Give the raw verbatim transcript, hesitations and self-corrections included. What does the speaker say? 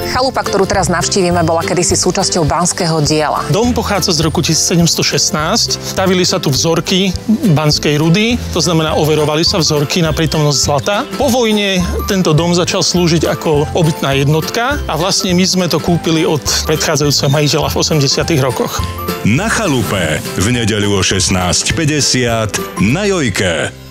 Chalupa, ktorú teraz navštívime, bola kedysi súčasťou banského diela. Dom pochádza z roku tisícsedemstošestnásť. Stavili sa tu vzorky banskej rudy, to znamená overovali sa vzorky na prítomnosť zlata. Po vojne tento dom začal slúžiť ako obytná jednotka a vlastne my sme to kúpili od predchádzajúceho majiteľa v osemdesiatych rokoch. Na chalupe v nedeľu o šestnásť päťdesiat na Jojke.